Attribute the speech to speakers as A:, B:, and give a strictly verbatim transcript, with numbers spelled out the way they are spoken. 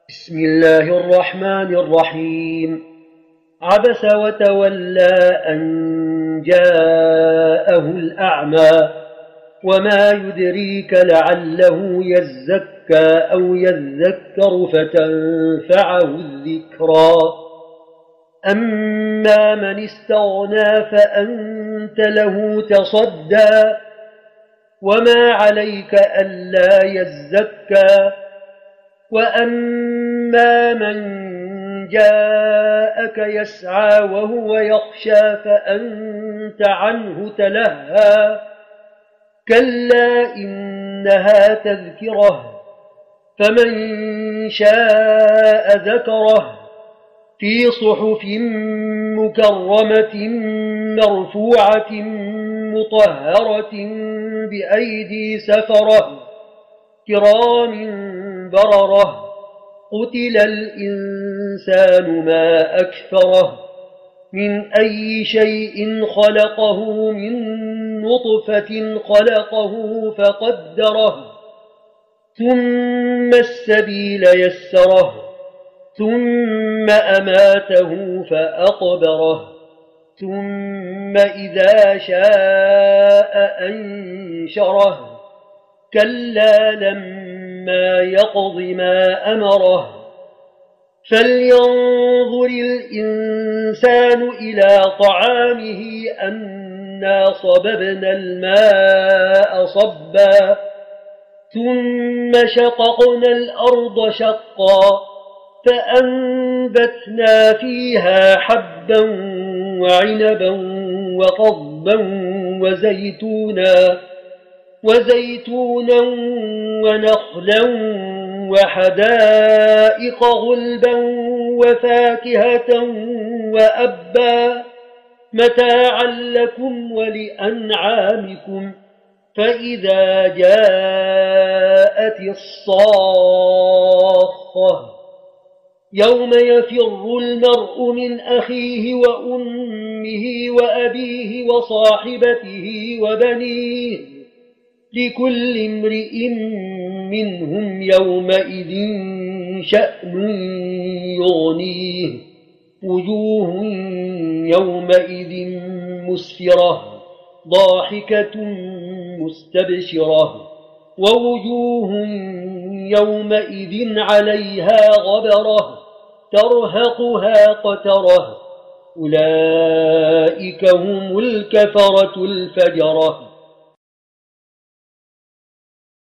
A: بسم الله الرحمن الرحيم. عبس وتولى أن جاءه الأعمى وما يدريك لعله يزكى أو يذكر فتنفعه الذكرى. أما من استغنى فأنت له تصدى وما عليك ألا يزكى. وأما من جاءك يسعى وهو يخشى فأنت عنه تلهى. كلا إنها تذكرة فمن شاء ذكره في صحف مكرمة مرفوعة مطهرة بأيدي سفرة كرام بررة. قتل الإنسان ما أكفره من أي شيء خلقه من نطفة خلقه فقدره ثم السبيل يسره ثم أماته فأقبره ثم إذا شاء أنشره. كلا لما يقض ما أمره. فلينظر الإنسان إلى طعامه أنا صببنا الماء صبا ثم شققنا الأرض شقا فأنبتنا فيها حبا وعنبا وقضبا وزيتونا وزيتونا ونخلا وحدائق غلبا وفاكهة وأبا متاعا لكم ولأنعامكم. فإذا جاءت الصاخة يوم يفر المرء من أخيه وأمه وأبيه وصاحبته وبنيه لكل امرئ منهم يومئذ شأن يغنيه. وجوه يومئذ مسفرة ضاحكة مستبشرة ووجوه يومئذ عليها غبرة ترهقها قترة. أولئك هم الكفرة الفجرة.